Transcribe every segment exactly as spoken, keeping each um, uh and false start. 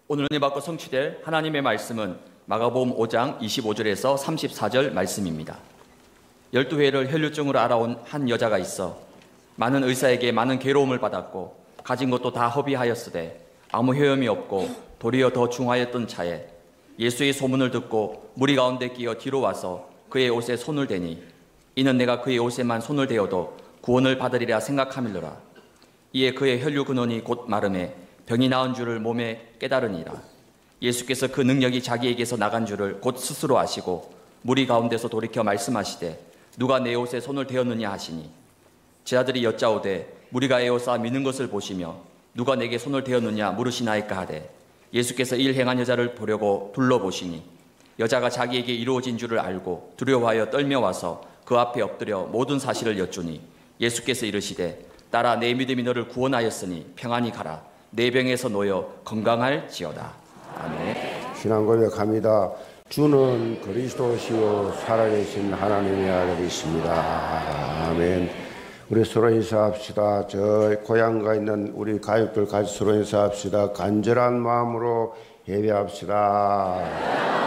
오늘 은혜 받고 성취될 하나님의 말씀은 마가복음 오 장 이십오 절에서 삼십사 절 말씀입니다. 열두 회를 혈류증으로 알아온 한 여자가 있어 많은 의사에게 많은 괴로움을 받았고 가진 것도 다 허비하였으되 아무 효험이 없고 도리어 더 중하였던 차에 예수의 소문을 듣고 무리 가운데 끼어 뒤로 와서 그의 옷에 손을 대니 이는 내가 그의 옷에만 손을 대어도 구원을 받으리라 생각함일러라. 이에 그의 혈류 근원이 곧 마름에 병이 나은 줄을 몸에 깨달으니라. 예수께서 그 능력이 자기에게서 나간 줄을 곧 스스로 아시고 무리 가운데서 돌이켜 말씀하시되 누가 내 옷에 손을 대었느냐 하시니 제자들이 여짜오되 무리가 에워싸 미는 것을 보시며 누가 내게 손을 대었느냐 물으시나이까 하되 예수께서 일 행한 여자를 보려고 둘러보시니 여자가 자기에게 이루어진 줄을 알고 두려워하여 떨며 와서 그 앞에 엎드려 모든 사실을 여쭈니 예수께서 이르시되 딸아 내 믿음이 너를 구원하였으니 평안히 가라. 내 병에서 놓여 건강할지어다. 아멘. 신앙 고백합니다. 주는 그리스도시요 살아계신 하나님의 아들이십니다. 아멘. 우리 서로 인사합시다. 저 고향가 있는 우리 가족들 같이 서로 인사합시다. 간절한 마음으로 예배합시다.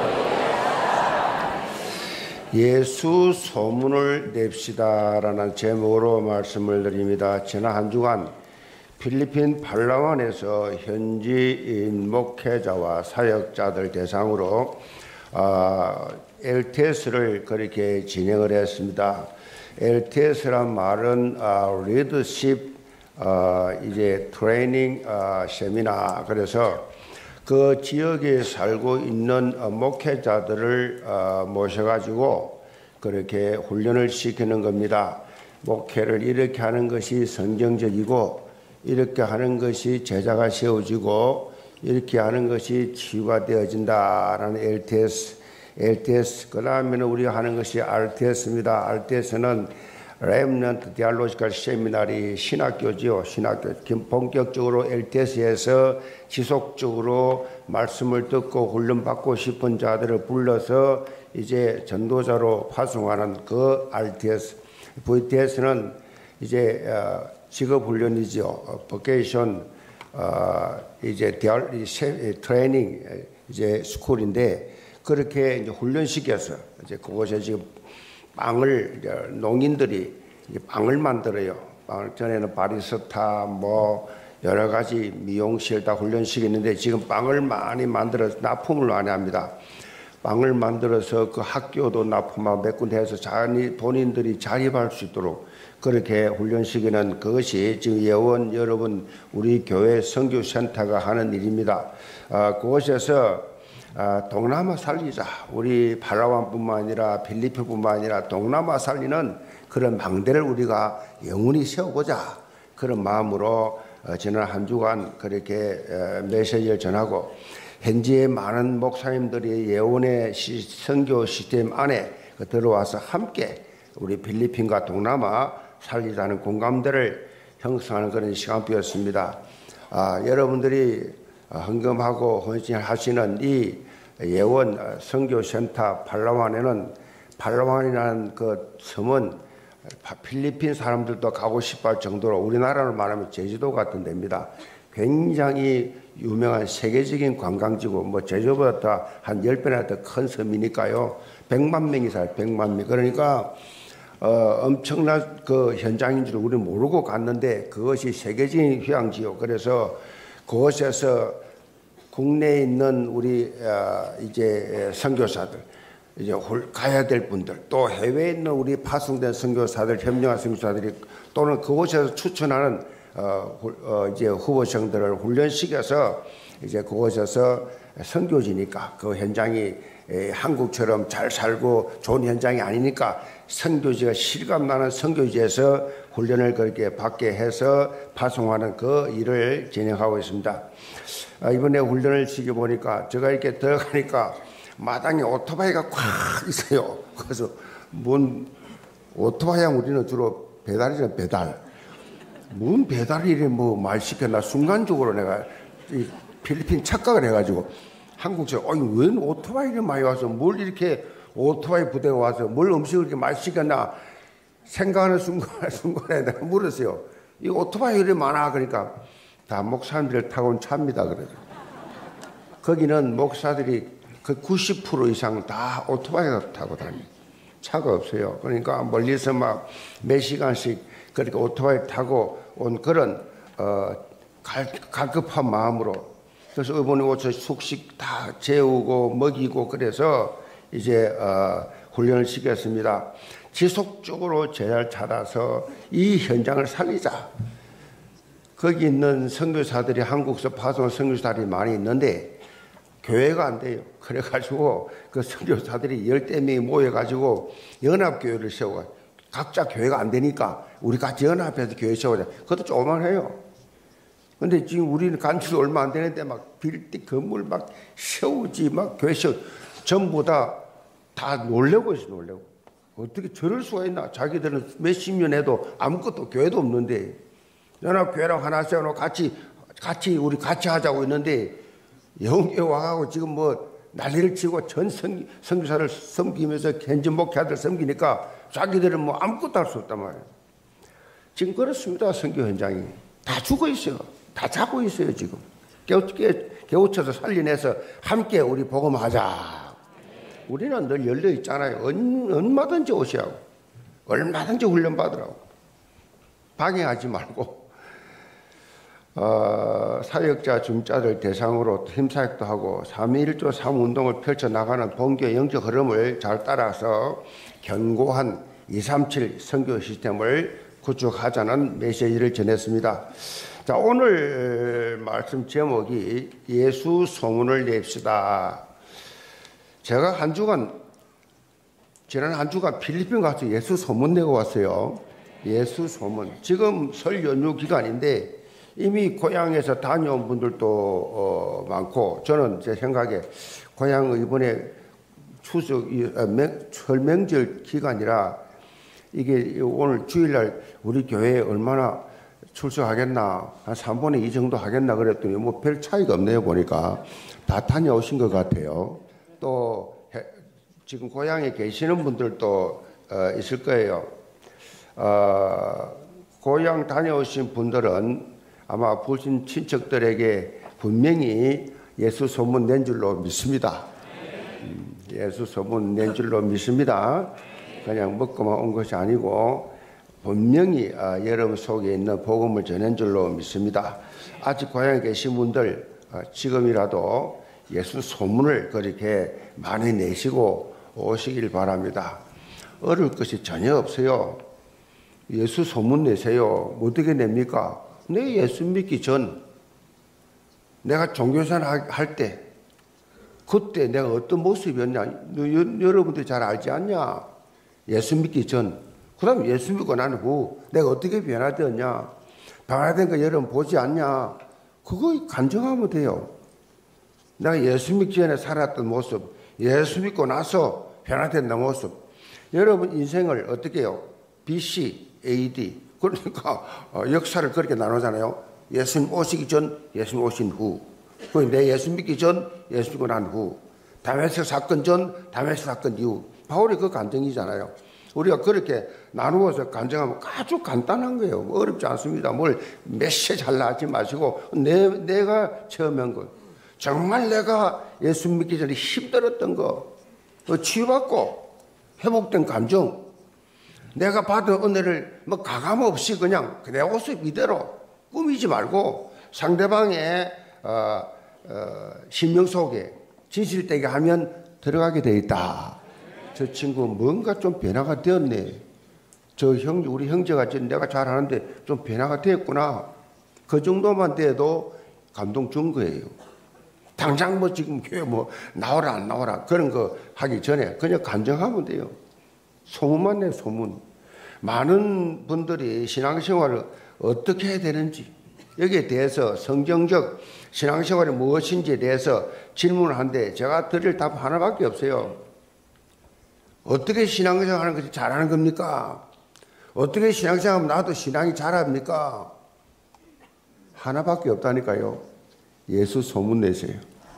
예수 소문을 냅시다라는 제목으로 말씀을 드립니다. 지난 한 주간 필리핀 팔라완에서 현지인 목회자와 사역자들 대상으로 어, 엘티에스를 그렇게 진행을 했습니다. 엘티에스란 말은 어, 리더십 어, 이제 트레이닝 어, 세미나. 그래서 그 지역에 살고 있는 어, 목회자들을 어, 모셔가지고 그렇게 훈련을 시키는 겁니다. 목회를 이렇게 하는 것이 성경적이고 이렇게 하는 것이 제자가 세워지고 이렇게 하는 것이 치유가 되어진다라는 엘티에스. 엘티에스. 그 다음에는 우리가 하는 것이 알티에스입니다. 알티에스는 Remnant Theological Seminary 신학교지요. 신학교. 본격적으로 엘티에스에서 지속적으로 말씀을 듣고 훈련받고 싶은 자들을 불러서 이제 전도자로 파송하는 그 알티에스. 브이티에스는 이제 어, 직업 훈련이죠. 버케이션 어, 이제 트레이닝 이제 스쿨인데 그렇게 이제 훈련시켜서 이제 그곳에 지금 빵을 이제 농인들이 이제 빵을 만들어요. 빵을 전에는 바리스타 뭐 여러 가지 미용실 다 훈련시켰는데 지금 빵을 많이 만들어서 납품을 많이 합니다. 빵을 만들어서 그 학교도 납품하고 몇 군데 해서 자기 본인들이 자립할 수 있도록 그렇게 훈련시키는 그것이 지금 예원 여러분 우리 교회 선교센터가 하는 일입니다. 아, 그곳에서 아, 동남아 살리자. 우리 팔라완뿐만 아니라 필리핀뿐만 아니라 동남아 살리는 그런 망대를 우리가 영원히 세우고자 그런 마음으로 어, 지난 한 주간 그렇게 어, 메시지를 전하고 현지의 많은 목사님들이 예원의 시, 선교 시스템 안에 들어와서 함께 우리 필리핀과 동남아 살리자는 공감대를 형성하는 그런 시간표였습니다. 아, 여러분들이 헌금하고 헌신하시는 이 예원 선교센터 팔라완에는 팔라완이라는 그 섬은 필리핀 사람들도 가고 싶어 할 정도로 우리나라로 말하면 제주도 같은 데입니다. 굉장히 유명한 세계적인 관광지고 뭐 제주도보다 한 열 배나 더 큰 섬이니까요. 백만 명이 살아요. 백만 명. 그러니까 어, 엄청난 그 현장인 줄 우리는 모르고 갔는데 그것이 세계적인 휴양지요. 그래서 그곳에서 국내에 있는 우리 어, 이제 선교사들 이제 가야 될 분들 또 해외에 있는 우리 파송된 선교사들 현명한 선교사들이 또는 그곳에서 추천하는 어, 어, 이제 후보생들을 훈련시켜서 이제 그곳에서 선교지니까 그 현장이 에, 한국처럼 잘 살고 좋은 현장이 아니니까 선교지가 실감나는 선교지에서 훈련을 그렇게 받게 해서 파송하는 그 일을 진행하고 있습니다. 아, 이번에 훈련을 시켜보니까 제가 이렇게 들어가니까 마당에 오토바이가 꽉 있어요. 그래서 뭔 오토바이야 우리는 주로 배달이잖아. 배달. 뭔 배달이 뭐 말 시켰나 순간적으로 내가 이 필리핀 착각을 해가지고 한국처럼 어이 웬 오토바이를 많이 와서 뭘 이렇게 오토바이 부대가 와서 뭘 음식을 이렇게 많이 시켰나 생각하는 순간, 순간에 내가 물었어요. 이 오토바이 이렇게 많아. 그러니까 다 목사님들 타고 온 차입니다. 그래서 거기는 목사들이 그 구십 퍼센트 이상 다 오토바이를 타고 다니고 차가 없어요. 그러니까 멀리서 막 몇 시간씩 그렇게 오토바이 타고 온 그런 어, 갈, 갈급한 마음으로 그래서 이번에 오셔 숙식 다 재우고 먹이고 그래서 이제 어, 훈련을 시켰습니다. 지속적으로 제자를 찾아서 이 현장을 살리자. 거기 있는 선교사들이 한국에서 파송한 선교사들이 많이 있는데 교회가 안 돼요. 그래가지고 그 선교사들이 열대 명이 모여가지고 연합교회를 세워요. 각자 교회가 안 되니까 우리 같이 연합해서 교회 세우자. 그것도 조그만해요. 근데 지금 우리는 간지도 얼마 안 되는데 막 빌딩 건물 막 세우지 막 교회 세우 전부 다 다 놀래고 있어 놀래고. 어떻게 저럴 수가 있나? 자기들은 몇십 년 해도 아무것도 교회도 없는데 연합교회랑 하나 세워놓고 같이 같이 우리 같이 하자고 있는데 영에 와가고 지금 뭐 난리를 치고 전 성, 선교사를 섬기면서 현진 목회자들 섬기니까 자기들은 뭐 아무것도 할 수 없단 말이에요. 지금 그렇습니다. 선교 현장이 다 죽어 있어요. 다 자고 있어요. 지금 깨우, 깨, 깨우쳐서 살려내서 함께 우리 복음하자. 우리는 늘 열려 있잖아요. 얼, 얼마든지 오시라고 얼마든지 훈련 받으라고 방해하지 말고 어, 사역자 중자들 대상으로 팀사역도 하고 삼위일조 삼운동을 펼쳐나가는 본교의 영적 흐름을 잘 따라서 견고한 이삼칠 선교 시스템을 구축하자는 메시지를 전했습니다. 자, 오늘 말씀 제목이 예수 소문을 냅시다. 제가 한 주간 지난 한 주간 필리핀 가서 예수 소문 내고 왔어요. 예수 소문. 지금 설 연휴 기간인데 이미 고향에서 다녀온 분들도 어, 많고 저는 제 생각에 고향 이번에 추석 설명절 기간이라 이게 오늘 주일날 우리 교회에 얼마나 출석하겠나 한 삼분의 이 정도 하겠나 그랬더니 뭐 별 차이가 없네요. 보니까 다 다녀오신 것 같아요. 또 지금 고향에 계시는 분들도 어, 있을 거예요. 어, 고향 다녀오신 분들은 아마 보신 친척들에게 분명히 예수 소문 낸 줄로 믿습니다. 음, 예수 소문 낸 줄로 믿습니다. 그냥 먹고만 온 것이 아니고 분명히 어, 여러분 속에 있는 복음을 전한 줄로 믿습니다. 아직 고향에 계신 분들 어, 지금이라도 예수 소문을 그렇게 많이 내시고 오시길 바랍니다. 어려울 것이 전혀 없어요. 예수 소문 내세요. 어떻게 냅니까? 내 예수 믿기 전 내가 종교생활 할 때 그때 내가 어떤 모습이었냐 여러분들이 잘 알지 않냐? 예수 믿기 전 그 다음에 예수 믿고 난 후 내가 어떻게 변화되었냐? 변화된 거 여러분 보지 않냐? 그거 간증하면 돼요. 내가 예수 믿기 전에 살았던 모습 예수 믿고 나서 변화된 내 모습 여러분 인생을 어떻게 해요? 비씨, 에이디 그러니까 역사를 그렇게 나누잖아요. 예수님 오시기 전, 예수님 오신 후. 내 예수 믿기 전, 예수 믿고 난 후. 다메섹 사건 전, 다메섹 사건 이후. 바울이 그 간증이잖아요. 우리가 그렇게 나누어서 간증하면 아주 간단한 거예요. 어렵지 않습니다. 뭘 몇세 잘라 하지 마시고 내, 내가 체험한 것. 정말 내가 예수 믿기 전에 힘들었던 거. 치유받고 회복된 감정. 내가 받은 은혜를 뭐 가감 없이 그냥 내 모습 이대로 꾸미지 말고 상대방의 어, 어, 심령 속에 진실되게 하면 들어가게 돼 있다. 저 친구 뭔가 좀 변화가 되었네. 저 형, 우리 형제가 내가 잘하는데 좀 변화가 되었구나. 그 정도만 돼도 감동 준 거예요. 당장 뭐 지금 교회 뭐 나오라 안 나오라 그런 거 하기 전에 그냥 간증하면 돼요. 소문만 내 소문. 많은 분들이 신앙생활을 어떻게 해야 되는지 여기에 대해서 성경적 신앙생활이 무엇인지에 대해서 질문을 하는데 제가 드릴 답 하나밖에 없어요. 어떻게 신앙생활 하는 것이 잘하는 겁니까? 어떻게 신앙생활하면 나도 신앙이 잘합니까? 하나밖에 없다니까요. 예수 소문 내세요.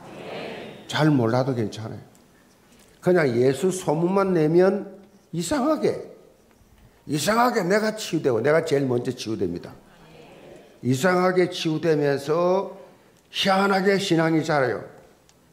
잘 몰라도 괜찮아요. 그냥 예수 소문만 내면 이상하게 이상하게 내가 치유되고 내가 제일 먼저 치유됩니다. 이상하게 치유되면서 희한하게 신앙이 자라요.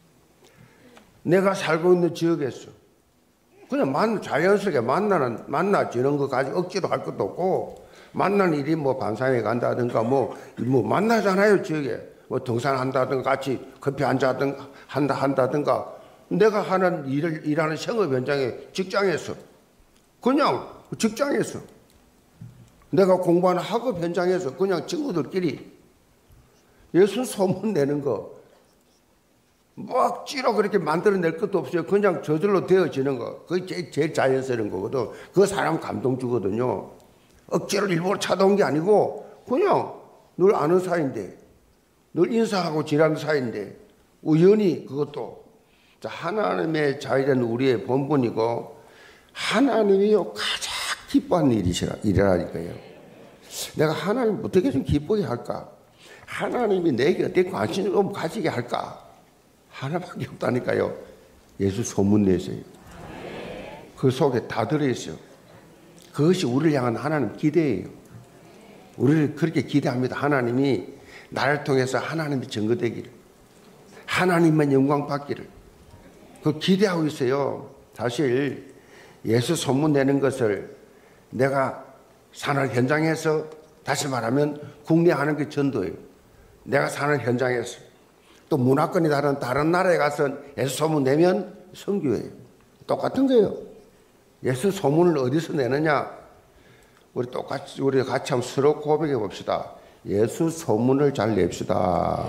내가 살고 있는 지역에서 그냥 만, 자연스럽게 만나는, 만나지는 거 가지고 억지로 할 것도 없고, 만나는 일이 뭐 반상회 간다든가 뭐, 뭐 만나잖아요, 지역에. 뭐 등산한다든가 같이 커피 한잔 한다, 한다든가. 내가 하는 일을, 일하는 생업 현장에 직장에서, 그냥 직장에서, 내가 공부하는 학업 현장에서 그냥 친구들끼리 예수 소문 내는 거, 막 억지로 그렇게 만들어낼 것도 없어요. 그냥 저절로 되어지는 거. 그게 제일, 제일 자연스러운 거거든. 그 사람 감동 주거든요. 억지로 일부러 찾아온 게 아니고 그냥 늘 아는 사이인데, 늘 인사하고 지나는 사이인데 우연히 그것도 하나님의 자유된 우리의 본분이고 하나님이요 가장 기뻐하는 일이시라, 일이라니까요. 내가 하나님 어떻게 좀 기쁘게 할까? 하나님이 내게 어떻게 관심을 좀 가지게 할까? 하나밖에 없다니까요. 예수 소문 내세요. 그 속에 다 들어있어요. 그것이 우리를 향한 하나님 기대예요. 우리를 그렇게 기대합니다. 하나님이 나를 통해서 하나님이 증거되기를, 하나님만 영광 받기를, 그 기대하고 있어요. 사실 예수 소문 내는 것을 내가 사는 현장에서, 다시 말하면 국내 하는 게 전도예요. 내가 사는 현장에서, 또 문화권이 다른 다른 나라에 가서 예수 소문 내면 선교예요. 똑같은 거예요. 예수 소문을 어디서 내느냐? 우리 똑같이, 우리 같이 한번 서로 고백해 봅시다. 예수 소문을 잘 냅시다.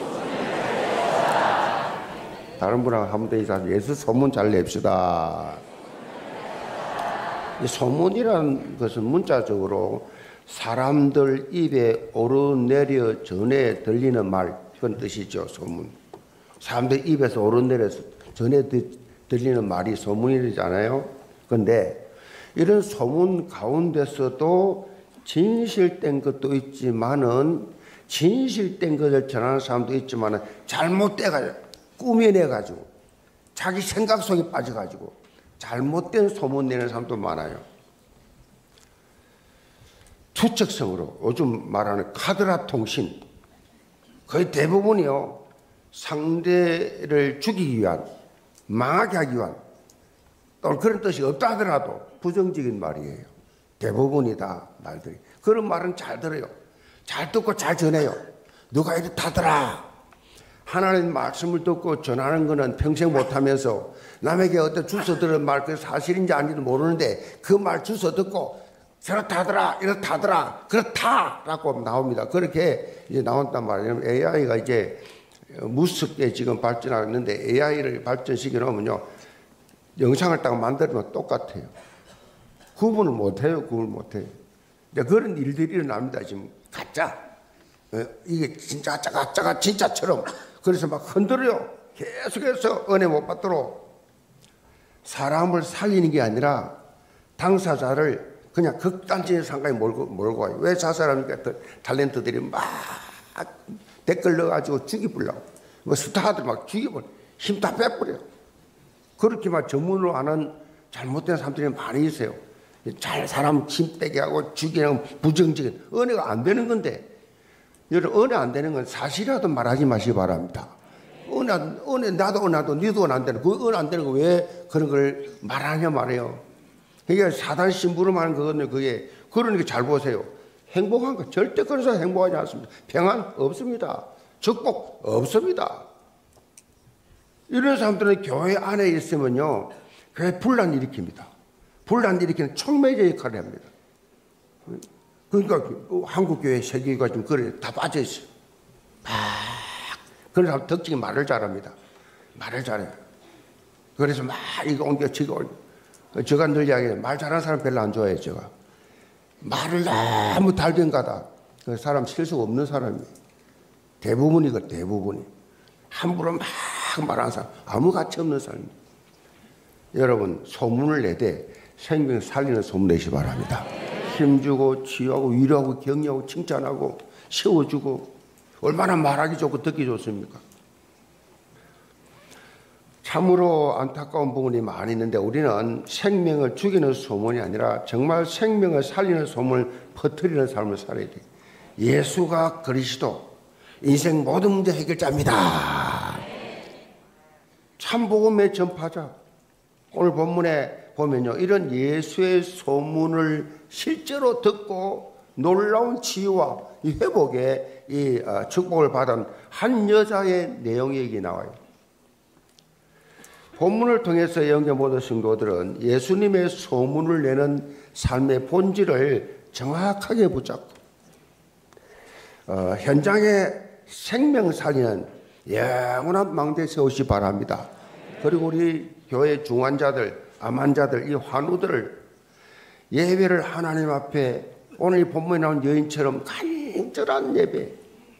다른 분하고 한번 더 인사하세요. 예수 소문 잘 냅시다. 이 소문이라는 것은 문자적으로 사람들 입에 오르내려 전해 들리는 말, 그런 뜻이죠. 소문. 사람들 입에서 오르내려서 전해 들리는 말이 소문이잖아요. 그런데 이런 소문 가운데서도 진실된 것도 있지만은, 진실된 것을 전하는 사람도 있지만은 잘못돼가지고, 꾸며내가지고, 자기 생각 속에 빠져가지고 잘못된 소문 내는 사람도 많아요. 투척성으로 요즘 말하는 카드라 통신, 거의 대부분이요, 상대를 죽이기 위한, 망하게 하기 위한, 또 그런 뜻이 없다 하더라도 부정적인 말이에요. 대부분이 다 말들이. 그런 말은 잘 들어요. 잘 듣고 잘 전해요. 누가 이렇다더라. 하나님 말씀을 듣고 전하는 거는 평생 못하면서 남에게 어떤 주워 들은 말, 그 사실인지 아닌지 모르는데 그 말 주워 듣고 저렇다더라, 이렇다더라, 그렇다라고 나옵니다. 그렇게 이제 나온단 말이에요. 에이아이가 이제 무섭게 지금 발전하고 있는데, 에이아이를 발전시켜 놓으면요, 영상을 딱 만들면 똑같아요. 구분을 못해요. 구분을 못해요. 그런 일들이 일어납니다. 지금 가짜, 이게 진짜 가짜, 가짜가 진짜처럼. 그래서 막 흔들어요. 계속해서 은혜 못 받도록. 사람을 살리는 게 아니라 당사자를 그냥 극단적인 상가에 몰고, 몰고 와요. 왜 자살합니까? 탤런트들이 막 댓글 넣어가지고 죽이버려고. 뭐 스타들 막 죽이버려. 힘 다 빼버려요. 그렇게 막 전문으로 하는 잘못된 사람들이 많이 있어요. 잘 사람 힘빼게 하고 죽이는 부정적인, 은혜가 안 되는 건데, 여러분, 은혜 안 되는 건 사실이라도 말하지 마시기 바랍니다. 은혜, 은혜, 나도 은혜도 니도 은혜 안 되는, 그 은혜 안 되는 거 왜 그런 걸 말하냐 말이에요. 그게 사단 심부름하는 거거든요. 그게. 그러니까 잘 보세요. 행복한 거 절대 그런 사람 행복하지 않습니다. 평안 없습니다. 축복 없습니다. 이런 사람들은 교회 안에 있으면요, 교회 분란 일으킵니다. 분란 일으키는 촉매제 역할을 합니다. 그러니까 한국교회, 세계가 좀 그래, 다 빠져있어요. 막 그런 사람 특징이 말을 잘합니다. 말을 잘해요. 그래서 막 이거 옮겨 치고, 제가 늘 이야기해요. 말 잘하는 사람 별로 안 좋아해요. 제가 말을 너무 달변가다. 그 사람 실수가 없는 사람이에요. 대부분이거 대부분이. 함부로 막 말하는 사람, 아무 가치 없는 사람입니다. 여러분, 소문을 내되 생명 살리는 소문 내시 바랍니다. 힘주고 치유하고 위로하고 격려하고 칭찬하고 세워주고, 얼마나 말하기 좋고 듣기 좋습니까? 참으로 안타까운 부분이 많이 있는데, 우리는 생명을 죽이는 소문이 아니라 정말 생명을 살리는 소문을 퍼뜨리는 삶을 살아야 돼요. 예수가 그리스도, 인생 모든 문제 해결자입니다. 참복음의 전파자. 오늘 본문에 보면요, 이런 예수의 소문을 실제로 듣고 놀라운 치유와 이 회복의 이 축복을 받은 한 여자의 내용이 여기 나와요. 본문을 통해서 영계 모든 성도들은 예수님의 소문을 내는 삶의 본질을 정확하게 붙잡고 어, 현장에 생명 살리는 영원한 망대 세우시 바랍니다. 그리고 우리 교회 중환자들, 암환자들, 이 환우들을 예배를 하나님 앞에 오늘 이 본문에 나온 여인처럼 간절한 예배를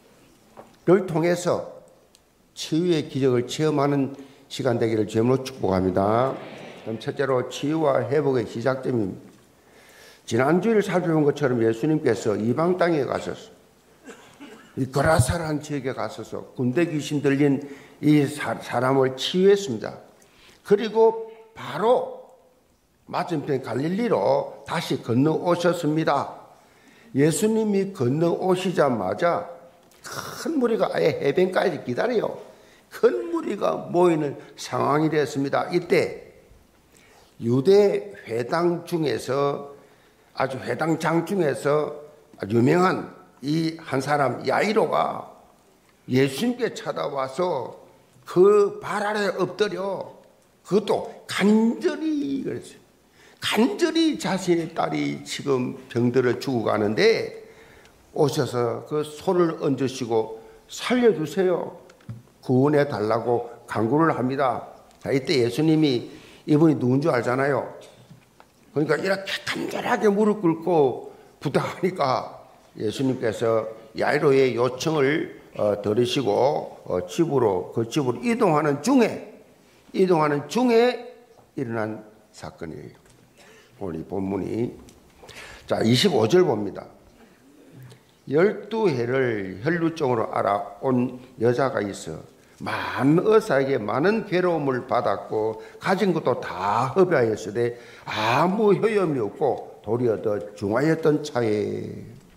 통해서 치유의 기적을 체험하는 시간 되기를 주님으로 축복합니다. 그럼 첫째로 치유와 회복의 시작점입니다. 지난주일 살펴본 것처럼 예수님께서 이방 땅에 가셔서 이 거라사라는 지역에 가셔서 군대 귀신 들린 이 사람을 치유했습니다. 그리고 바로 맞은편 갈릴리로 다시 건너오셨습니다. 예수님이 건너오시자마자 큰 무리가 아예 해변가에 기다려요. 큰 무리가 모이는 상황이 되었습니다. 이때 유대 회당 중에서 아주 회당장 중에서 유명한 이 한 사람 야이로가 예수님께 찾아와서 그 발 아래 엎드려 그것도 간절히 그랬어요. 간절히 자신의 딸이 지금 병들어 죽어가는데 오셔서 그 손을 얹으시고 살려주세요. 구원해 달라고 간구를 합니다. 자, 이때 예수님이 이분이 누군 줄 알잖아요. 그러니까 이렇게 간절하게 무릎 꿇고 부탁하니까 예수님께서 야이로의 요청을 어, 들으시고 어, 집으로 그 집으로 이동하는 중에 이동하는 중에 일어난 사건이에요. 오늘 이 본문이 자 이십오 절 봅니다. 열두 해를 혈루증으로 알아온 여자가 있어 많은 의사에게 많은 괴로움을 받았고 가진 것도 다 흡야했으되 아무 효험이 없고 도리어 더 중하였던 차에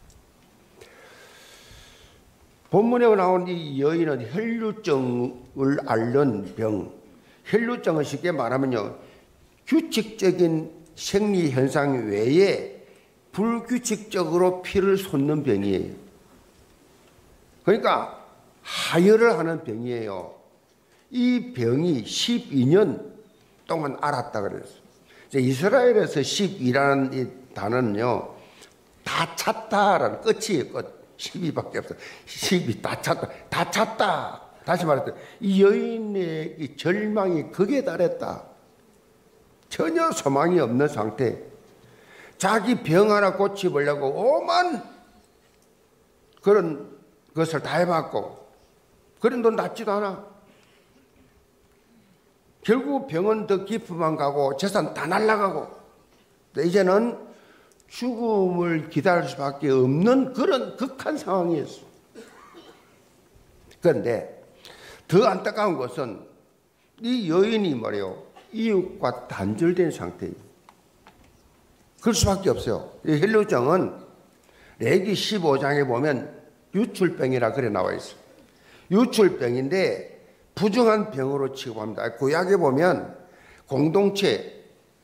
본문에 나온 이 여인은 혈루증을 앓는 병, 혈루증은 쉽게 말하면요 규칙적인 생리 현상 외에 불규칙적으로 피를 솟는 병이에요. 그러니까 하혈을 하는 병이에요. 이 병이 십이 년 동안 앓았다 그랬어요. 이스라엘에서 십이라는 이 단어는요 다 찼다라는 끝이에요. 끝. 십이밖에 없어. 십이 다 찼다. 다 찼다. 다시 말해서 이 여인의 이 절망이 극에 달했다. 전혀 소망이 없는 상태. 자기 병 하나 고치보려고 오만 그런 것을 다 해봤고 그런도 낫지도 않아. 결국 병은 더 깊이만 가고 재산 다 날아가고 이제는 죽음을 기다릴 수밖에 없는 그런 극한 상황이었어. 그런데 더 안타까운 것은 이 여인이 말이요 이웃과 단절된 상태예요. 그럴 수밖에 없어요. 이 혈루증은 레기 십오 장에 보면 유출병이라 그래 나와 있어요. 유출병인데 부정한 병으로 취급합니다. 구약에 보면 공동체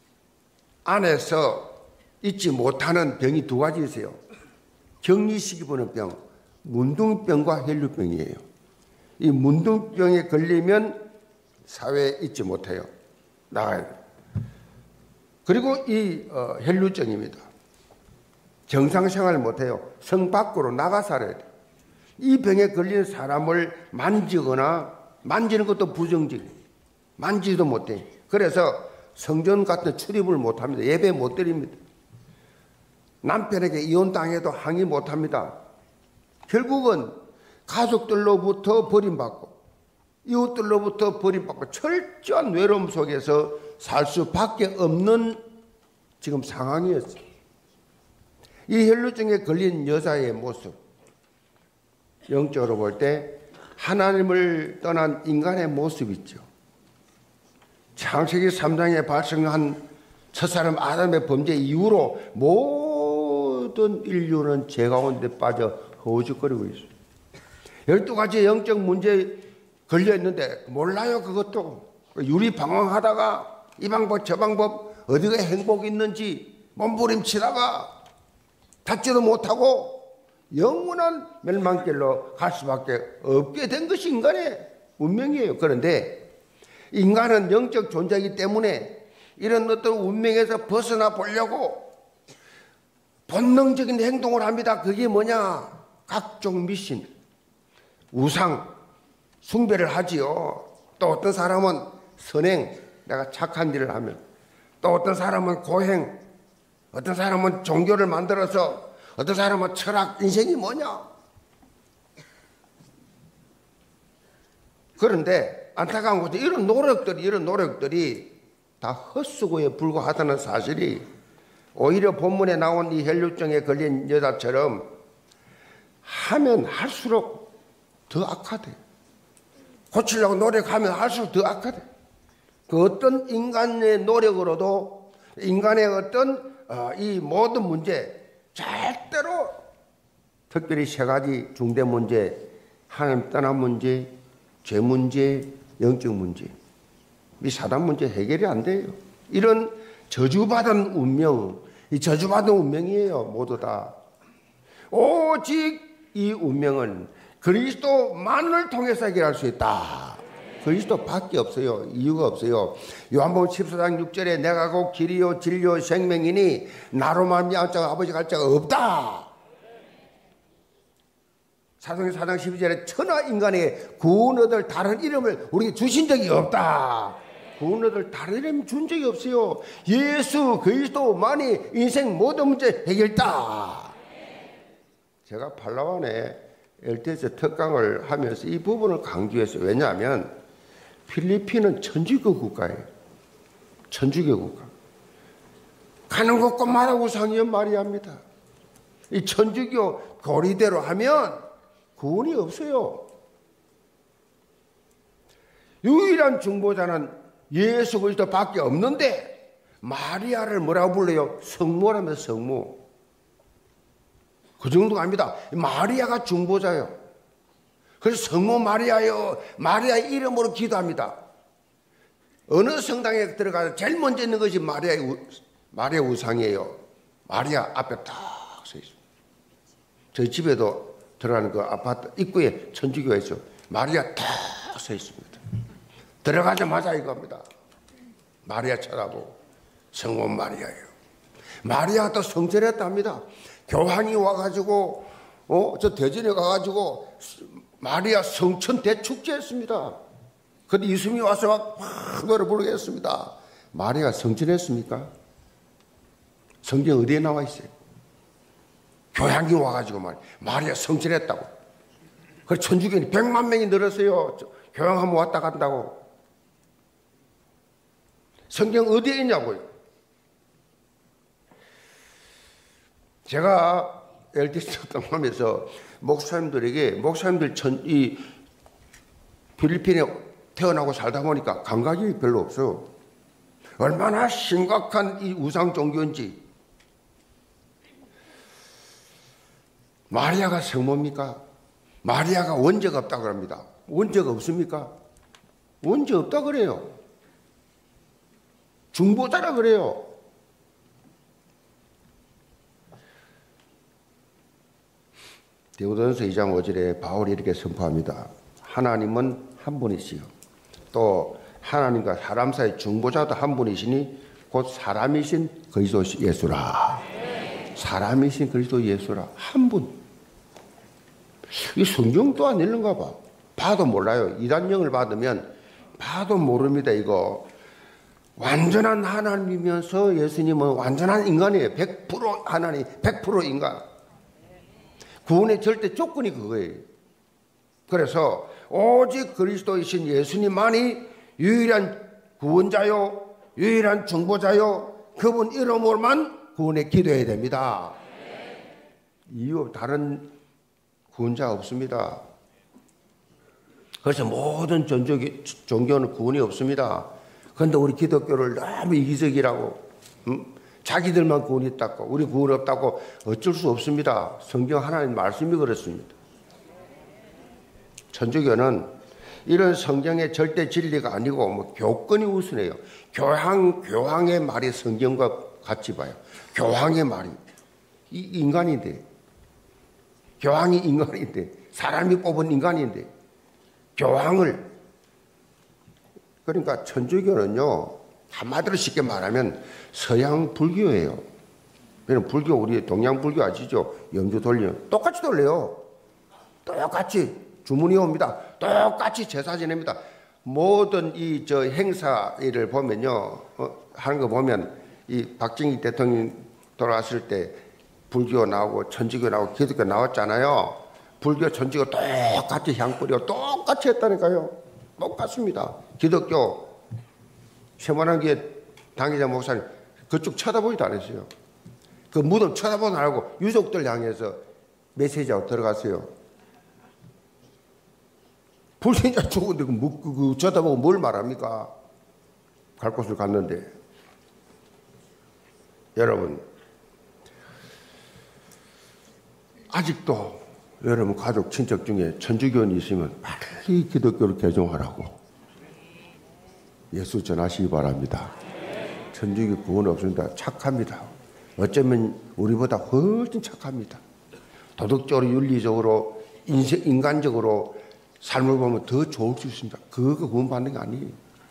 안에서 잊지 못하는 병이 두 가지 있어요. 격리시키 보는 병, 문둥병과 혈루병이에요. 이 문둥병에 걸리면 사회에 잊지 못해요. 나가야 돼요. 그리고 이 어, 혈루증입니다. 정상생활 못해요. 성 밖으로 나가 살아야 돼요. 이 병에 걸린 사람을 만지거나 만지는 것도 부정적이에요. 만지지도 못해요. 그래서 성전 같은 출입을 못합니다. 예배 못 드립니다. 남편에게 이혼당해도 항의 못합니다. 결국은 가족들로부터 버림받고 이웃들로부터 버림받고 철저한 외로움 속에서 살 수밖에 없는 지금 상황이었어요. 이 혈루증에 걸린 여자의 모습 영적으로 볼 때 하나님을 떠난 인간의 모습 있죠. 창세기 삼 장에 발생한 첫사람 아담의 범죄 이후로 모든 인류는 죄 가운데 빠져 허우적거리고 있어요. 열두 가지 영적 문제에 걸려있는데 몰라요. 그것도 유리 방황하다가 이 방법 저 방법 어디가 행복이 있는지 몸부림치다가 닫지도 못하고 영원한 멸망길로 갈 수밖에 없게 된 것이 인간의 운명이에요. 그런데 인간은 영적 존재이기 때문에 이런 어떤 운명에서 벗어나 보려고 본능적인 행동을 합니다. 그게 뭐냐? 각종 미신, 우상, 숭배를 하지요. 또 어떤 사람은 선행, 내가 착한 일을 하면, 또 어떤 사람은 고행, 어떤 사람은 종교를 만들어서, 어떤 사람은 철학, 인생이 뭐냐? 그런데 안타까운 것은 이런 노력들이 이런 노력들이 다 헛수고에 불과하다는 사실이 오히려 본문에 나온 이 혈류증에 걸린 여자처럼 하면 할수록 더 악화돼. 고치려고 노력하면 할수록 더 악화돼. 그 어떤 인간의 노력으로도 인간의 어떤 어, 이 모든 문제 절대로 특별히 세 가지 중대 문제, 하나님 떠난 문제, 죄 문제, 영적 문제, 이 사단 문제 해결이 안 돼요. 이런 저주받은 운명, 이 저주받은 운명이에요. 모두 다. 오직 이 운명은 그리스도만을 통해서 해결할 수 있다. 그리스도밖에 없어요. 이유가 없어요. 요한복음 십사 장 육 절에 내가 곧 길이요 진리요 생명이니 나로 말미암아 아버지 갈 자가 없다. 사도행전 사 장 십이 절에 천하 인간에게 구원 얻을 다른 이름을 우리에게 주신 적이 없다. 구원 얻을 다른 이름 준 적이 없어요. 예수 그리스도만이 인생 모든 문제 해결다. 제가 팔라완에 엘티에스 특강을 하면서 이 부분을 강조했어요. 왜냐하면 필리핀은 천주교 국가예요. 천주교 국가. 가는 곳곳마다 우상이요 마리아입니다. 이 천주교 고리대로 하면 구원이 없어요. 유일한 중보자는 예수 그리스도밖에 없는데 마리아를 뭐라고 불러요? 성모라면서 성모. 그 정도가 아닙니다. 마리아가 중보자요. 그래서 성모 마리아요, 마리아 이름으로 기도합니다. 어느 성당에 들어가서 제일 먼저 있는 것이 마리아의 우, 마리아 우상이에요. 마리아 앞에 딱 서 있습니다. 저희 집에도 들어가는 그 아파트 입구에 천주교가 있어요. 마리아 딱 서 있습니다. 들어가자마자 이겁니다. 마리아 쳐다보고 성모 마리아예요. 마리아가 또 성전했답니다. 교황이 와가지고 어, 저 대전에 가가지고 마리아 성천 대축제했습니다. 그런데 이수미 와서 막, 막 노래 부르겠습니다. 마리아가 성천했습니까? 성경 어디에 나와 있어요? 교황이 와가지고 말 마리아 성천했다고. 그래서 천주교인이 백만 명이 늘었어요. 교황 한번 왔다 간다고. 성경 어디에 있냐고요? 제가 엘티에스 떠나면서 목사님들에게 목사님들 전, 이 필리핀에 태어나고 살다 보니까 감각이 별로 없어요. 얼마나 심각한 이 우상 종교인지. 마리아가 성모입니까? 마리아가 원죄가 없다고 합니다. 원죄가 없습니까? 원죄 없다 그래요. 중보자라 그래요. 디모데전서 이 장 오 절에 바울이 이렇게 선포합니다. 하나님은 한 분이시요. 또 하나님과 사람 사이 중보자도 한 분이시니 곧 사람이신 그리스도 예수라. 사람이신 그리스도 예수라. 한 분. 이 성경 또한 읽는가 봐. 봐도 몰라요. 이단령을 받으면 봐도 모릅니다. 이거. 완전한 하나님이면서 예수님은 완전한 인간이에요. 백 퍼센트 하나님, 백 퍼센트 인간. 구원의 절대 조건이 그거예요. 그래서 오직 그리스도이신 예수님만이 유일한 구원자요, 유일한 중보자요, 그분 이름으로만 구원에 기도해야 됩니다. 이유 다른 구원자 없습니다. 그래서 모든 종교, 종교는 구원이 없습니다. 그런데 우리 기독교를 너무 이기적이라고, 음? 자기들만 구원이 있다고, 우리 구원 없다고 어쩔 수 없습니다. 성경 하나님 말씀이 그렇습니다. 천주교는 이런 성경의 절대 진리가 아니고 뭐 교권이 우선해요. 교황, 교황의 말이 성경과 같이 봐요. 교황의 말이. 이 인간인데. 교황이 인간인데. 사람이 뽑은 인간인데. 교황을. 그러니까 천주교는요. 한마디로 쉽게 말하면 서양 불교예요. 왜냐면 불교, 우리 동양 불교 아시죠? 영주 돌리면 똑같이 돌려요. 똑같이 주문이 옵니다. 똑같이 제사 지냅니다. 모든 이 저 행사를 보면요, 어, 하는 거 보면 이 박정희 대통령 돌아왔을 때 불교 나오고 천주교 나오고 기독교 나왔잖아요. 불교, 천주교 똑같이 향 뿌리고 똑같이 했다니까요. 똑같습니다. 기독교 세모난교회 당회자 목사님 그쪽 쳐다보지도 않았어요. 그 무덤 쳐다보도 안 하고 유족들 향해서 메시지하고 들어갔어요. 불신자 죽은데 그, 그, 그 쳐다보고 뭘 말합니까? 갈 곳을 갔는데. 여러분, 아직도 여러분 가족 친척 중에 천주교인이 있으면 빨리 기독교를 개종하라고 예수 전하시기 바랍니다. 천주교 구원 없습니다. 착합니다. 어쩌면 우리보다 훨씬 착합니다. 도덕적으로, 윤리적으로, 인생, 인간적으로 삶을 보면 더 좋을 수 있습니다. 그거 구원받는 게 아니에요.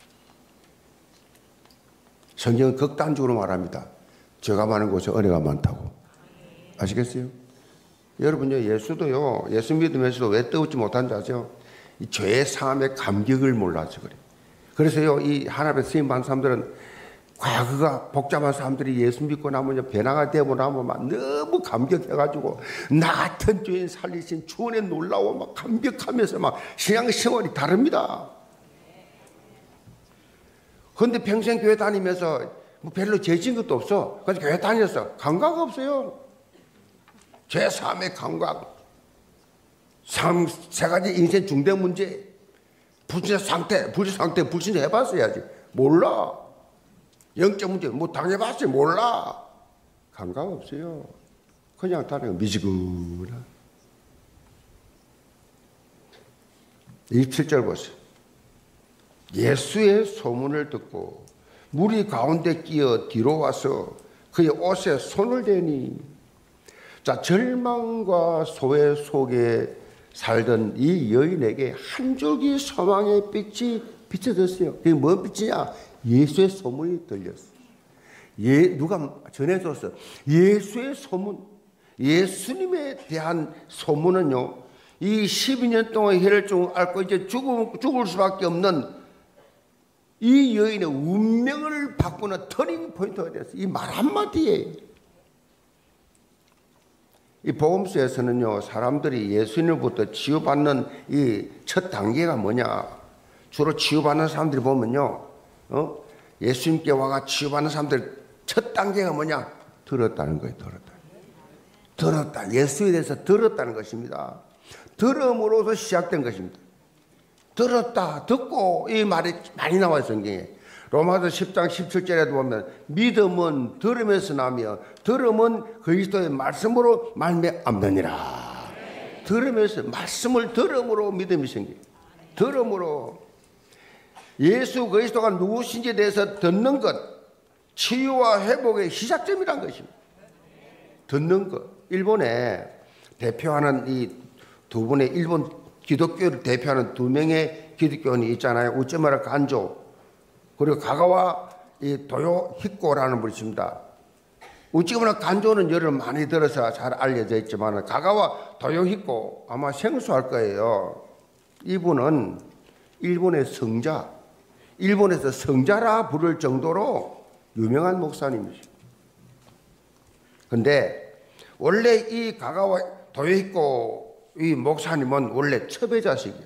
성경은 극단적으로 말합니다. 죄가 많은 곳에 은혜가 많다고. 아시겠어요? 여러분요, 예수도요, 예수 믿으면서도 왜 떠오지 못한지 아죠? 이 죄의 사함의 감격을 몰라서 그래요. 그래서요, 이 하나님의 쓰임 받는 사람들은 과거가 복잡한 사람들이 예수 믿고 나면 변화가 되고 나면 막 너무 감격해가지고 나 같은 죄인 살리신 주원의 놀라워 막 감격하면서 막 신앙생활이 다릅니다. 그런데 평생 교회 다니면서 뭐 별로 죄진 것도 없어. 그래서 교회 다녔어. 감각 없어요. 죄 사함의 감각. 삼, 세 가지 인생 중대 문제. 불신자 상태, 불신자 상태, 불신자 해봤어야지. 몰라. 영적 문제 뭐 당해봤어요? 몰라. 감각 없어요. 그냥 다른 미지근한. 이십칠 절 보세요. 예수의 소문을 듣고 무리 가운데 끼어 뒤로 와서 그의 옷에 손을 대니. 자, 절망과 소외 속에 살던 이 여인에게 한 줄기 소망의 빛이 비춰졌어요. 그게 뭔 빛이냐? 예수의 소문이 들렸어. 예, 누가 전해줬어. 예수의 소문. 예수님에 대한 소문은요, 이 십이 년 동안 혈증을 앓고 이제 죽을, 죽을 수밖에 없는 이 여인의 운명을 바꾸는 터닝 포인트가 됐어요. 이 말 한마디에. 이 복음서에서는요, 사람들이 예수님으로부터 치유받는 이 첫 단계가 뭐냐. 주로 치유받는 사람들이 보면요, 어? 예수님께 와가 치유받는 사람들 첫 단계가 뭐냐? 들었다는 거예요. 들었다. 들었다. 예수에 대해서 들었다는 것입니다. 들음으로서 시작된 것입니다. 들었다. 듣고 이 말이 많이 나와요. 성경에. 로마서 십 장 십칠 절에도 보면 믿음은 들음에서 나며 들음은 그리스도의 말씀으로 말미암느니라. 들음에서 말씀을 들음으로 믿음이 생겨요. 들음으로. 예수 그리스도가 누구신지에 대해서 듣는 것, 치유와 회복의 시작점이란 것입니다. 듣는 것. 일본에 대표하는 이 두 분의 일본 기독교를 대표하는 두 명의 기독교인이 있잖아요. 우찌마라 간조 그리고 가가와 이 도요 히코라는 분이 있습니다. 우찌마라 간조는 여러분 많이 들어서 잘 알려져 있지만 가가와 도요 히코 아마 생소할 거예요. 이분은 일본의 성자, 일본에서 성자라 부를 정도로 유명한 목사님이죠. 근데 원래 이 가가와 도요히코 이 목사님은 원래 첩외자식이에요.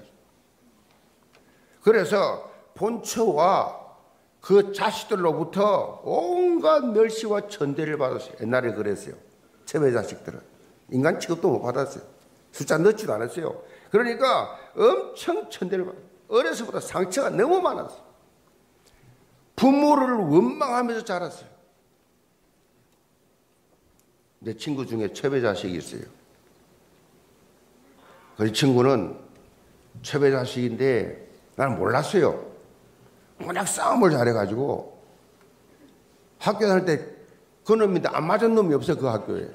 그래서 본처와 그 자식들로부터 온갖 멸시와 천대를 받았어요. 옛날에 그랬어요. 첩외자식들은. 인간 취급도 못 받았어요. 숫자 넣지도 않았어요. 그러니까 엄청 천대를 받았어요. 어려서부터 상처가 너무 많았어요. 부모를 원망하면서 자랐어요. 내 친구 중에 첩외자식이 있어요. 그 친구는 첩외자식인데 나는 몰랐어요. 워낙 싸움을 잘해가지고 학교 다닐 때 그 놈인데 안 맞은 놈이 없어요. 그 학교에.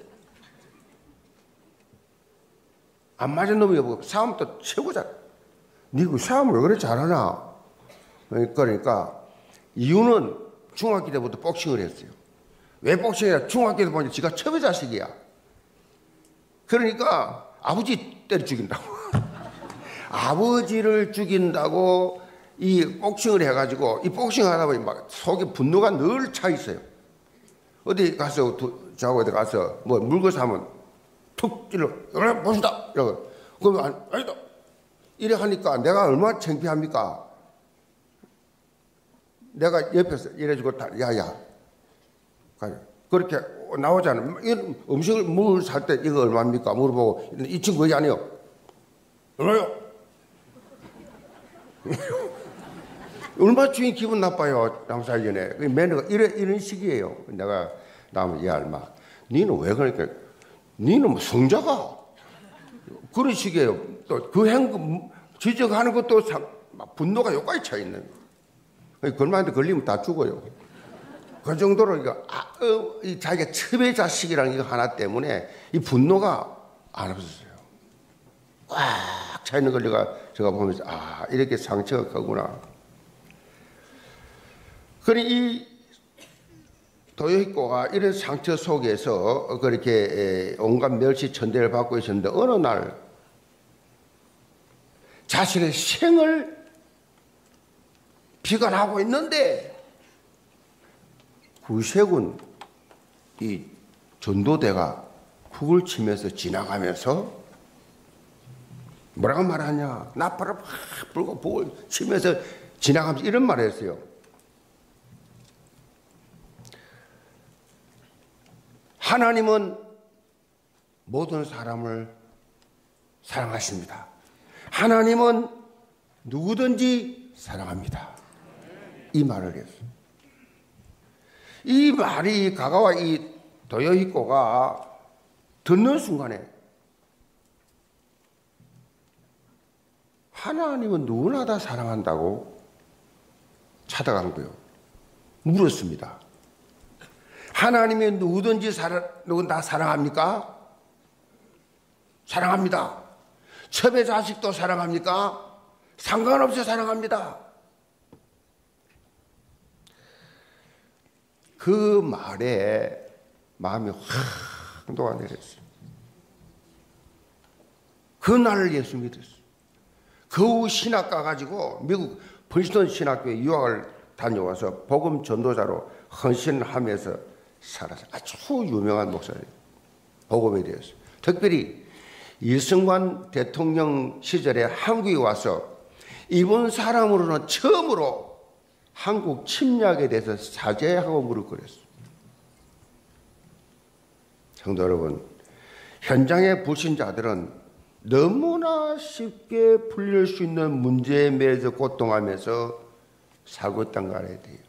안 맞은 놈이 없고 싸움도 최고 잘. 니그 싸움을 왜 그래 잘하나? 그러니까 이유는 중학교 때부터 복싱을 했어요. 왜 복싱이야? 중학교 때 보니까 지가 첩의 자식이야. 그러니까 아버지 때려 죽인다고. 아버지를 죽인다고 이 복싱을 해가지고 이 복싱 하다 보니 막 속에 분노가 늘 차 있어요. 어디 가서 저하고 어디 가서 뭐 물건 사면 툭 찔러 그래 보신다 이러고 그러면 아니다 이래 하니까 내가 얼마나 창피합니까? 내가 옆에서 이래주고 야야 그렇게 나오잖아. 음식을 물 살 때 이거 얼마입니까? 물어보고 이 친구 그게 아니요. 얼마요? 얼마 주인 기분 나빠요. 장사일 전에 매너가 이래, 이런 식이에요. 내가 나면 야 얼마 니는 왜 그러니까 니는 뭐 성자가 그런 식이에요. 또 그 행 지적하는 것도 상, 분노가 여기까지 차 있는. 그놈한테 걸리면 다 죽어요. 그 정도로 이거 아, 어, 이 자기가 첩의 자식이라는 이거 하나 때문에 이 분노가 안 없었어요. 꽉 차 있는 걸 내가 제가 보면서 아 이렇게 상처가 크구나. 그러니 이 도요히코가 이런 상처 속에서 그렇게 온갖 멸시 천대를 받고 있었는데 어느 날 자신의 생을 비관하고 있는데 구세군 이 전도대가 북을 치면서 지나가면서 뭐라고 말하냐 나팔을 막 불고 북을 치면서 지나가면서 이런 말을 했어요. 하나님은 모든 사람을 사랑하십니다. 하나님은 누구든지 사랑합니다. 이 말을 했어요. 이 말이 가가와 이 도요히코가 듣는 순간에 하나님은 누구나 다 사랑한다고 찾아간 거예요. 물었습니다. 하나님이 누구든지 사랑, 누군 다 사랑합니까? 사랑합니다. 첩의 자식도 사랑합니까? 상관없이 사랑합니다. 그 말에 마음이 확 녹아내렸어요. 그날을 예수 믿었어요. 그 후 신학 가가지고 미국 프린스턴 신학교에 유학을 다녀와서 복음 전도자로 헌신하면서 살아서 아주 유명한 목사예요. 복음에 대해서. 특별히 이승만 대통령 시절에 한국에 와서 이번 사람으로는 처음으로 한국 침략에 대해서 사죄하고 무릎 꿇었어요. 성도 여러분, 현장의 불신자들은 너무나 쉽게 풀릴 수 있는 문제에 매여서 고통하면서 살고 있다는 걸 알아야 돼요.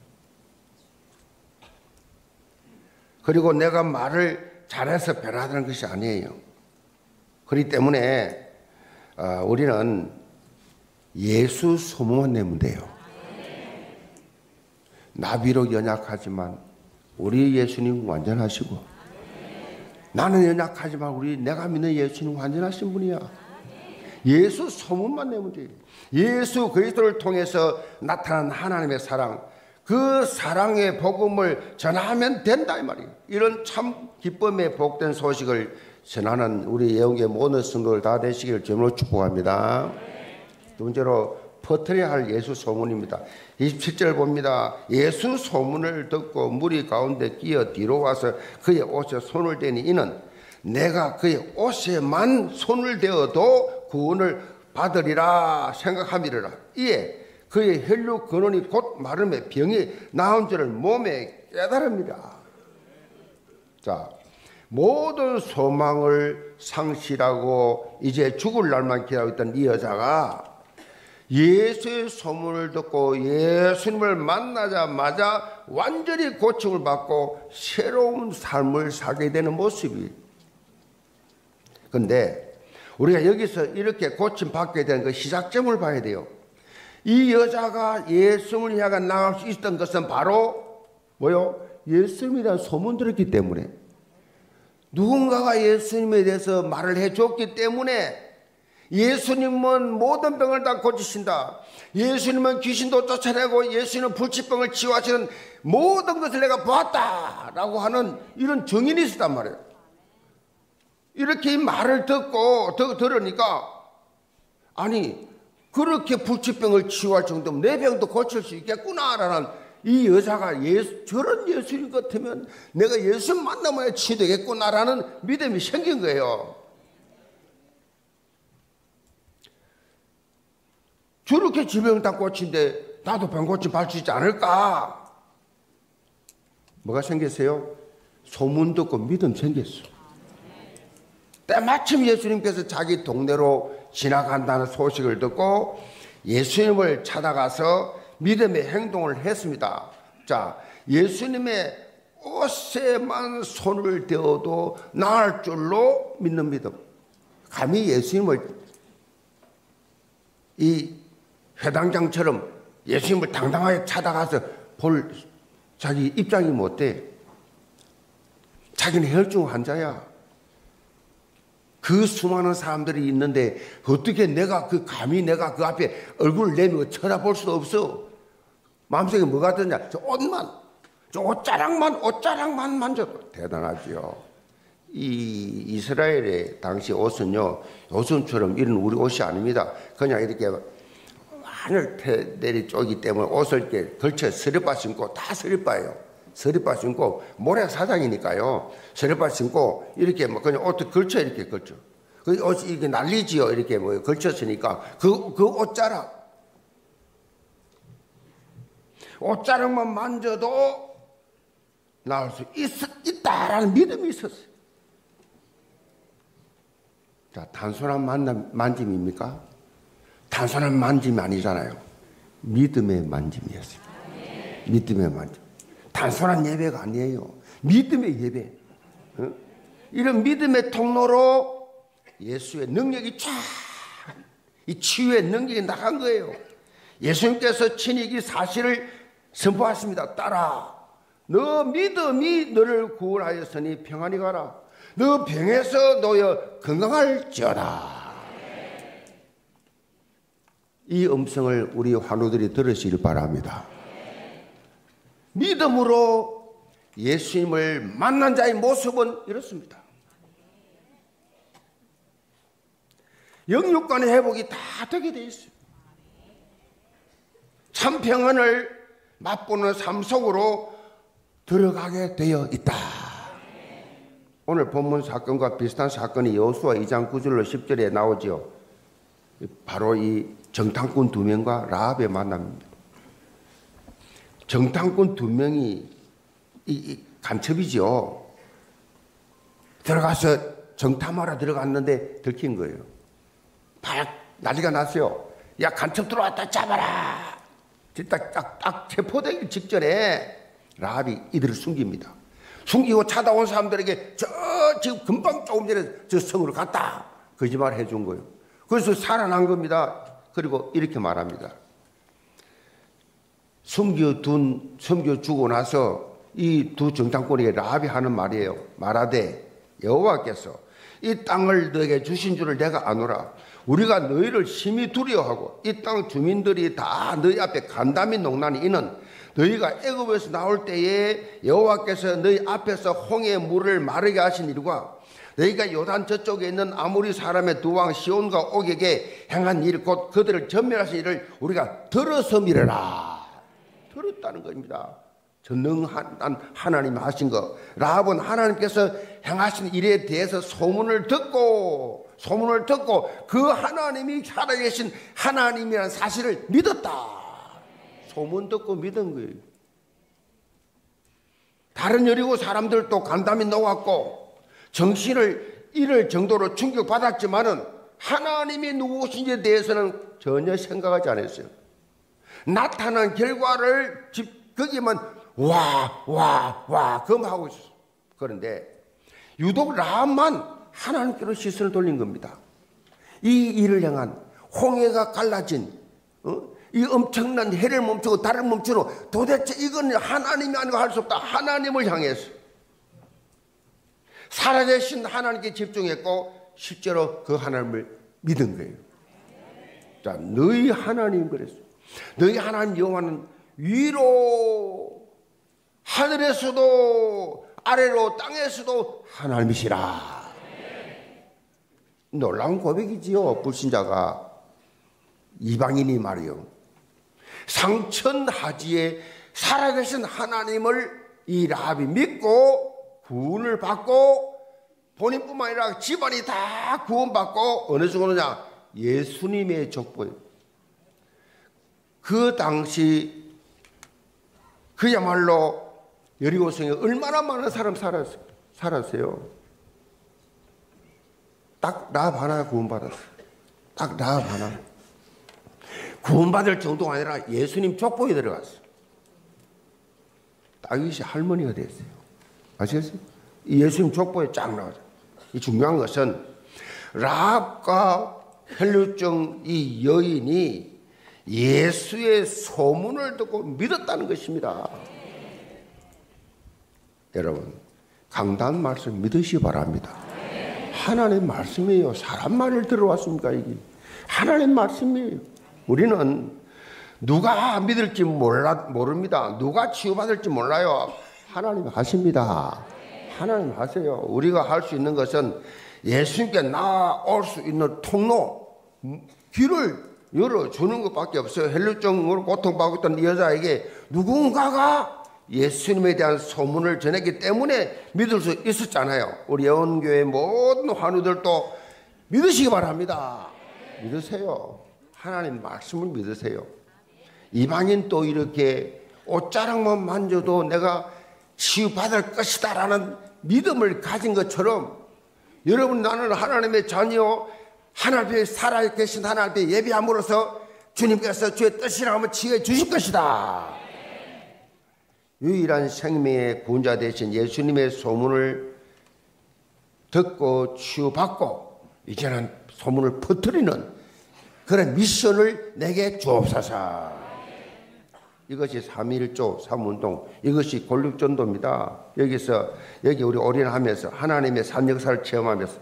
그리고 내가 말을 잘해서 변하다는 것이 아니에요. 그렇기 때문에 우리는 예수 소문만 내면 돼요. 나 비록 연약하지만 우리 예수님 완전하시고 나는 연약하지만 우리 내가 믿는 예수님 완전하신 분이야. 예수 소문만 내면 돼요. 예수 그리스도를 통해서 나타난 하나님의 사랑, 그 사랑의 복음을 전하면 된다 이 말이에요. 이런 참 기쁨의 복된 소식을 전하는 우리 예언계 모든 성도들 다 되시기를 주님으로 축복합니다. 두 번째로 퍼뜨려야 할 예수 소문입니다. 이십칠 절 봅니다. 예수 소문을 듣고 무리 가운데 끼어 뒤로 와서 그의 옷에 손을 대니 이는 내가 그의 옷에만 손을 대어도 구원을 받으리라 생각함이라. 이에 그의 혈육 근원이 곧 마름에 병이 나은 줄을 몸에 깨달습니다. 자, 모든 소망을 상실하고 이제 죽을 날만 기다리고 있던 이 여자가 예수의 소문을 듣고 예수님을 만나자마자 완전히 고침을 받고 새로운 삶을 살게 되는 모습이. 그런데 우리가 여기서 이렇게 고침 받게 되는 그 시작점을 봐야 돼요. 이 여자가 예수님을 향해 나갈 수 있었던 것은 바로 뭐요? 예수님에 대한 소문 들었기 때문에, 누군가가 예수님에 대해서 말을 해줬기 때문에, 예수님은 모든 병을 다 고치신다, 예수님은 귀신도 쫓아내고 예수님은 불치병을 치유하시는 모든 것을 내가 보았다 라고 하는 이런 증인이 있었단 말이에요. 이렇게 이 말을 듣고 더 들으니까, 아니 그렇게 불치병을 치유할 정도면 내 병도 고칠 수 있겠구나라는, 이 여자가 예수, 저런 예수님 같으면 내가 예수 만나면 치유되겠구나라는 믿음이 생긴 거예요. 저렇게 질병 다 고친데 나도 병 고침 받을 수 있지 않을까? 뭐가 생겼어요? 소문 듣고 믿음 생겼어. 때마침 예수님께서 자기 동네로 지나간다는 소식을 듣고 예수님을 찾아가서 믿음의 행동을 했습니다. 자, 예수님의 옷에만 손을 대어도 나을 줄로 믿는 믿음. 감히 예수님을 이 회당장처럼 예수님을 당당하게 찾아가서 볼 자기 입장이 못 돼. 자기는 혈중 환자야. 그 수많은 사람들이 있는데 어떻게 내가 그 감히 내가 그 앞에 얼굴을 내밀고 쳐다볼 수도 없어. 마음속에 뭐가 드냐? 저 옷만, 저 옷자락만, 옷자락만 만져도 대단하죠. 이 이스라엘의 당시 옷은요, 요즘처럼 이런 우리 옷이 아닙니다. 그냥 이렇게 하늘 내리 쪼기 때문에 옷을 이렇게 걸쳐 스리빠 신고, 다 스리빠예요. 스리빠 신고, 모래사장이니까요. 스리빠 신고, 이렇게 뭐 그냥 옷을 걸쳐, 이렇게 걸쳐. 그 옷이 이렇게 난리지요. 이렇게 뭐 걸쳤으니까. 그, 그 옷자락. 옷자락만 만져도 나올 수 있, 있다라는 믿음이 있었어요. 자, 단순한 만남, 만짐입니까? 단순한 만짐이 아니잖아요. 믿음의 만짐이었어요. 믿음의 만짐. 단순한 예배가 아니에요. 믿음의 예배. 어? 이런 믿음의 통로로 예수의 능력이 쫙, 이 치유의 능력이 나간 거예요. 예수님께서 친히 이 사실을 선포하십니다. 딸아, 너 믿음이 너를 구원하였으니 평안히 가라. 너 병에서 놓여 건강할지어다. 이 음성을 우리 환우들이 들으시길 바랍니다. 믿음으로 예수님을 만난 자의 모습은 이렇습니다. 영육간의 회복이 다 되게 돼 있어요. 참 평안을 맛보는 삶 속으로 들어가게 되어 있다. 오늘 본문 사건과 비슷한 사건이 여호수아 이 장 구 절로 십 절에 나오죠. 바로 이 정탐꾼 두 명과 라합의 만남입니다. 정탐꾼 두 명이 이, 이 간첩이죠. 들어가서 정탐하러 들어갔는데 들킨 거예요. 막 난리가 났어요. 야, 간첩 들어왔다, 잡아라. 딱, 딱, 딱 체포되기 직전에 라합이 이들을 숨깁니다. 숨기고 찾아온 사람들에게 저 지금 금방 조금 전에 저 성으로 갔다 거짓말 해준 거예요. 그래서 살아난 겁니다. 그리고 이렇게 말합니다. 숨겨둔, 숨겨주고 나서 이 두 정탐꾼에게 라합이 하는 말이에요. 말하되 여호와께서 이 땅을 너에게 주신 줄을 내가 아노라. 우리가 너희를 심히 두려워하고 이 땅 주민들이 다 너희 앞에 간담이 농나니 이는 너희가 애굽에서 나올 때에 여호와께서 너희 앞에서 홍해의 물을 마르게 하신 일과 너희가 요단 저쪽에 있는 아모리 사람의 두 왕 시온과 옥에게 행한 일 곧 그들을 전멸하신 일을 우리가 들어서 미래라. 들었다는 겁니다. 전능한 하나님이 하신 거. 라합은 하나님께서 행하신 일에 대해서 소문을 듣고 소문을 듣고 그 하나님이 살아계신 하나님이라는 사실을 믿었다. 소문 듣고 믿은 거예요. 다른 여리고 사람들도 간담이 녹았고 정신을 잃을 정도로 충격받았지만은 하나님이 누구신지에 대해서는 전혀 생각하지 않았어요. 나타난 결과를 집 거기만 와, 와, 와 금하고 있었어요. 그런데 유독 라합만 하나님께로 시선을 돌린 겁니다. 이 일을 향한 홍해가 갈라진 어? 이 엄청난 해를 멈추고 달을 멈추고 도대체 이건 하나님이 아니고 할 수 없다. 하나님을 향해서 살아계신 하나님께 집중했고 실제로 그 하나님을 믿은 거예요. 자, 너희 하나님 그랬어요. 너희 하나님 여호와는 위로 하늘에서도 아래로 땅에서도 하나님이시라. 놀라운 고백이지요. 불신자가 이방인이 말이요. 상천하지에 살아계신 하나님을 이 라합이 믿고 구원을 받고 본인뿐만 아니라 집안이 다 구원받고 어느 정도냐? 예수님의 족보예요. 그 당시 그야말로 여리고성에 얼마나 많은 사람 살았어요. 살았어요. 딱 라합 하나 구원받았어요. 딱 라합 하나. 구원받을 정도가 아니라 예수님 족보에 들어갔어요. 다윗이 할머니가 됐어요. 아시겠어요? 이 예수님 족보에 쫙 나와요. 이 중요한 것은 라합과 혈루증 이 여인이 예수의 소문을 듣고 믿었다는 것입니다. 여러분, 강단 말씀 믿으시기 바랍니다. 하나님 말씀이에요. 사람 말을 들어왔습니까? 이게 하나님 말씀이에요. 우리는 누가 믿을지 몰라, 모릅니다. 누가 치유받을지 몰라요. 하나님 하십니다. 하나님 하세요. 우리가 할 수 있는 것은 예수님께 나올 수 있는 통로, 길을 열어주는 것밖에 없어요. 혈루증으로 고통받고 있던 이 여자에게 누군가가 예수님에 대한 소문을 전했기 때문에 믿을 수 있었잖아요. 우리 예원교회 모든 환우들도 믿으시기 바랍니다. 믿으세요. 하나님 말씀을 믿으세요. 이방인 또 이렇게 옷자락만 만져도 내가 치유받을 것이다 라는 믿음을 가진 것처럼 여러분, 나는 하나님의 자녀, 하나님의 살아계신 하나님의 예배함으로써 주님께서 주의 뜻이라 하면 치유해 주실 것이다. 유일한 생명의 구원자 되신 예수님의 소문을 듣고 치유받고 이제는 소문을 퍼뜨리는 그런 미션을 내게 주옵소서. 이것이 삼일조 삼운동, 이것이 골육전도입니다. 여기서 여기 우리 올인하면서 하나님의 산 역사를 체험하면서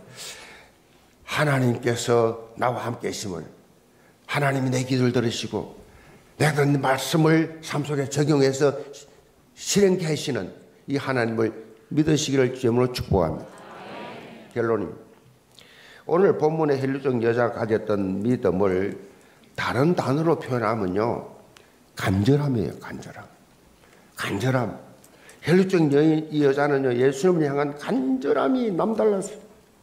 하나님께서 나와 함께 있음을, 하나님이 내 기도를 들으시고 내가 듣는 말씀을 삶 속에 적용해서 실행케 하시는 이 하나님을 믿으시기를 주님으로 축복합니다. 결론입니다. 오늘 본문의 혈루증 여자가 가졌던 믿음을 다른 단어로 표현하면요, 간절함이에요. 간절함. 간절함. 혈루증 여인, 이 여자는요, 예수님을 향한 간절함이 남달랐어요.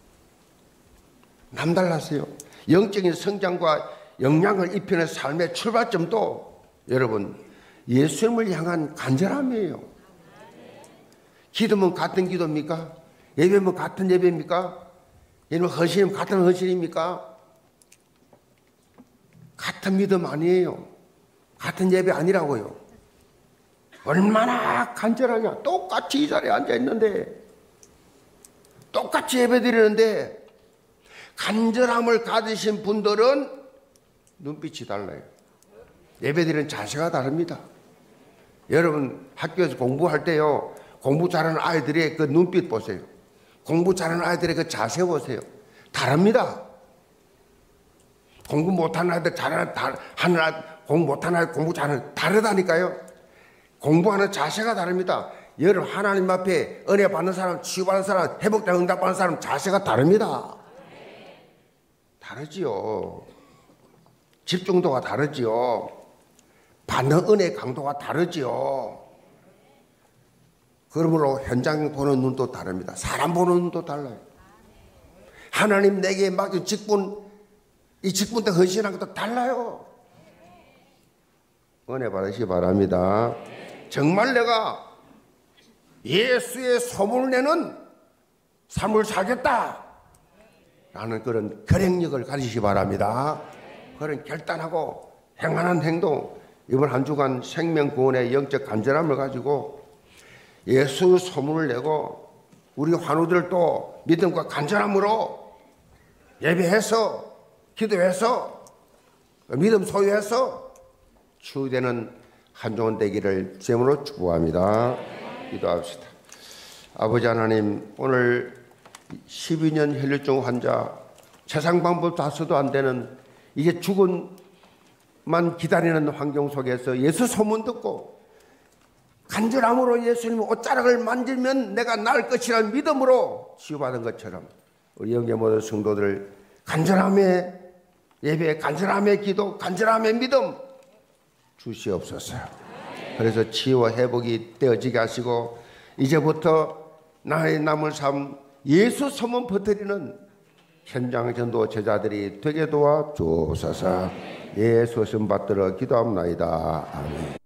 남달랐어요. 영적인 성장과 영향을 입히는 삶의 출발점도 여러분, 예수님을 향한 간절함이에요. 기도면 같은 기도입니까? 예배면 같은 예배입니까? 여러분, 헌신이면 같은 헌신입니까? 같은 믿음 아니에요. 같은 예배 아니라고요. 얼마나 간절하냐. 똑같이 이 자리에 앉아 있는데, 똑같이 예배 드리는데, 간절함을 가지신 분들은 눈빛이 달라요. 예배 드리는 자세가 다릅니다. 여러분, 학교에서 공부할 때요, 공부 잘하는 아이들의 그 눈빛 보세요. 공부 잘하는 아이들의 그 자세 보세요. 다릅니다. 공부 못하는 아이들, 잘하는, 하는 아이들, 공부 못하는 아이들, 공부 잘하는, 다르다니까요. 공부하는 자세가 다릅니다. 여러분, 하나님 앞에 은혜 받는 사람, 치유받는 사람, 회복되는 응답 받는 사람 자세가 다릅니다. 다르지요. 집중도가 다르지요. 받는 은혜의 강도가 다르지요. 그러므로 현장 보는 눈도 다릅니다. 사람 보는 눈도 달라요. 하나님 내게 맡긴 직분, 이 직분 때 헌신한 것도 달라요. 은혜 받으시기 바랍니다. 정말 내가 예수의 소문을 내는 삶을 살겠다 라는 그런 결행력을 가지시기 바랍니다. 그런 결단하고 행하는 행동, 이번 한 주간 생명구원의 영적 간절함을 가지고 예수 소문을 내고 우리 환우들도 믿음과 간절함으로 예배해서 기도해서 믿음 소유해서 치유되는 한종원 되기를 제물로 축복합니다. 기도합시다. 아버지 하나님, 오늘 십이 년 혈류증 환자, 세상 방법 다 써도 안 되는 이제 죽음만 기다리는 환경 속에서 예수 소문 듣고 간절함으로 예수님 옷자락을 만지면 내가 나을 것이라는 믿음으로 치유받은 것처럼 우리 영계 모든 성도들 간절함의 예배, 간절함의 기도, 간절함의 믿음 주시옵소서. 그래서 치유와 회복이 되어지게 하시고 이제부터 나의 남은 삶 예수 소문 퍼뜨리는 현장 전도 제자들이 되게 도와 주옵소서. 예수 씀 받들어 기도합나이다. 아멘.